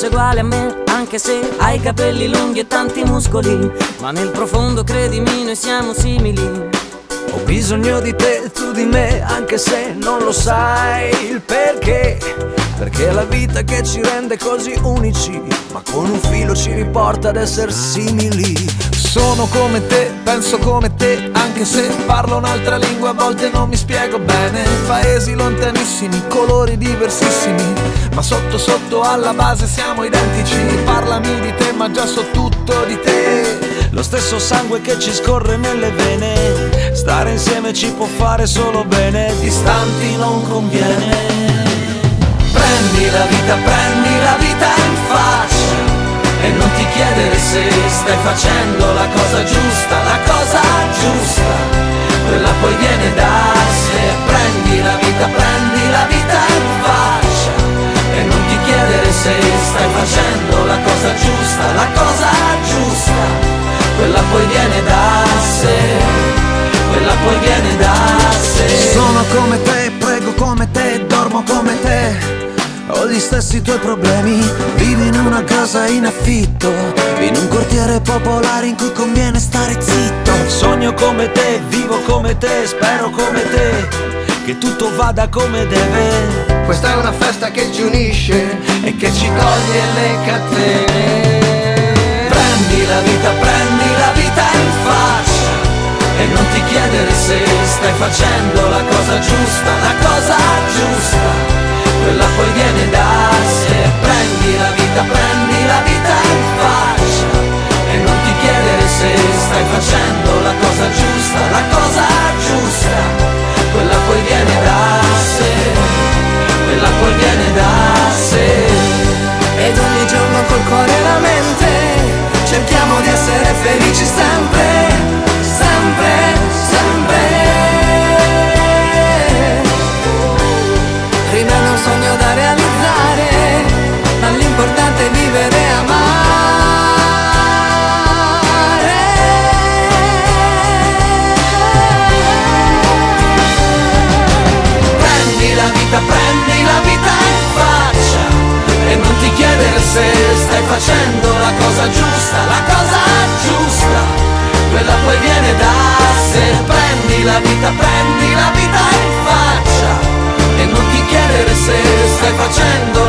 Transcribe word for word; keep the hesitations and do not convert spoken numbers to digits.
sei uguale a me, anche se hai capelli lunghi e tanti muscoli, ma nel profondo credimi noi siamo simili. Ho bisogno di te, tu di me, anche se non lo sai il perché. Perché è la vita che ci rende così unici, ma con un filo ci riporta ad essere simili. Sono come te, penso come te, anche se parlo un'altra lingua a volte non mi spiego bene. Paesi lontanissimi, colori diversissimi, ma sotto sotto alla base siamo identici. Parlami di te, ma già so tutto di te. Lo stesso sangue che ci scorre nelle vene, stare insieme ci può fare solo bene, distanti non conviene. Prendi la vita, prendi la vita in faccia e non ti chiedere se stai facendo la cosa giusta, la cosa giusta, quella poi viene da sé. Prendi la vita, prendi la vita in faccia e non ti chiedere se stai facendo la cosa giusta, la cosa giusta, quella poi viene da sé, quella poi viene da sé. Sono come te, prego come te, dormo come te, ho gli stessi tuoi problemi, vivi in una casa in affitto, in un quartiere popolare in cui conviene stare zitto. Sogno come te, vivo come te, spero come te, che tutto vada come deve. Questa è una festa che ci unisce e che ci toglie le catene. Prendi la vita, prendi la vita in faccia e non ti chiedere se stai facendo la cosa giusta, la cosa giusta, quella poi viene da sé. Prendi la vita, prendi la vita in faccia e non ti chiedere se stai facendo la cosa giusta, la cosa giusta, quella poi viene da sé, quella poi viene da sé. Ed ogni giorno col cuore e la mente cerchiamo di essere felici sempre, sempre, sempre. Rimane un sogno da realizzare, ma l'importante è vivere e amare. Prendi la vita, prendi la vita in faccia e non ti chiedere se stai facendo la cosa giusta, la cosa giusta, quella poi viene da sé. Prendi la vita, prendi la vita in faccia e non ti chiedere se stai facendo